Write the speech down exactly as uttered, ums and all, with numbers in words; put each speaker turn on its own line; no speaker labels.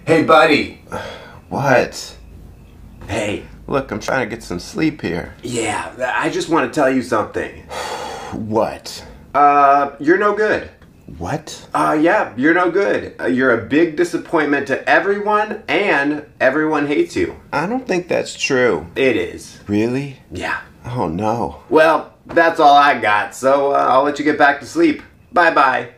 Hey, buddy.
What?
Hey.
Look, I'm trying to get some sleep here.
Yeah, I just want to tell you something.
What?
Uh, you're no good.
What?
Uh, yeah, you're no good. Uh, you're a big disappointment to everyone, and everyone hates you.
I don't think that's true.
It is.
Really?
Yeah.
Oh, no.
Well, that's all I got, so uh, I'll let you get back to sleep. Bye-bye.